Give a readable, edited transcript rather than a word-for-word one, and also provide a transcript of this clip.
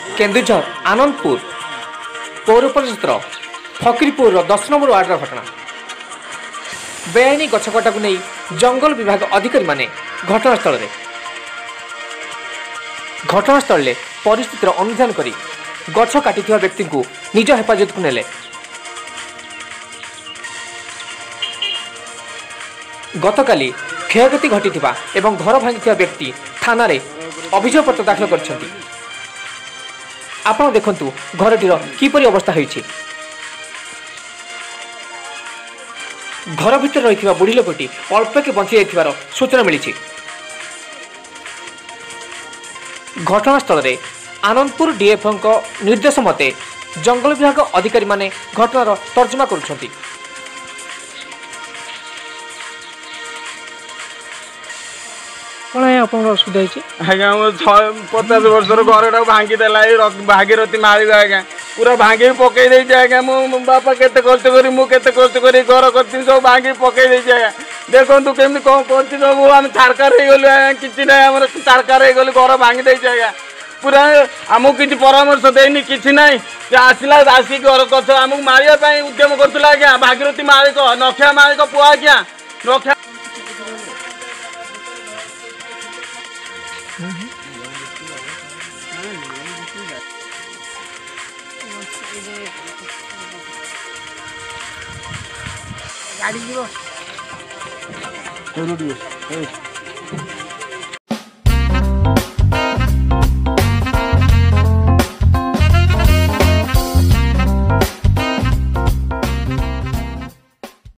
केन्दुझर आनंदपुर पौर परिषद फकीरपुर 10 नंबर वार्डर घटना। बेआईन गछकटा को नहीं जंगल विभाग अधिकारी माने घटनास्थल में परिस्थितिर अनुधान कर गछ काटी व्यक्ति को निज हेफाजत को नेले। गतकाली क्षयक्षति घटी एवं घर भांगी व्यक्ति थाना रे अभियोग पत्र दाखल कर आपण देखंतु घरटीर किपरि अवस्था होईछि। घर भितर रही बुढ़ी लोकटी अल्पके बंची जाइथिबार सूचना मिली। घटनास्थल में आनंदपुर डीएफओ निर्देश मते जंगल विभाग अधिकारी माने घटनार तर्जमा करुछंती। कौन है आपन असुविधा है? आज्ञा 50 वर्षर घर भांगी देला भागीरथी मारी आज्ञा पूरा भांगी पकई दे आज्ञा मो बापा केते कष्ट करी मु केते कष्ट करी घर करती सब भांगी पकई दे आज्ञा देखंतु केमि कोन करती सब हम सरकार हे गलु आज्ञा किछि नै हमर सरकार हे गलु घर भांगी दे आज्ञा पूरा हमु किछि परामर्श देनी किछि नै जे आसिला आसी घर कछ हमु मारिया पई उद्यम करतला आज्ञा भागीरथी मालिक नखिया मालिक पुआ आज्ञा नखिया गाड़ी जीव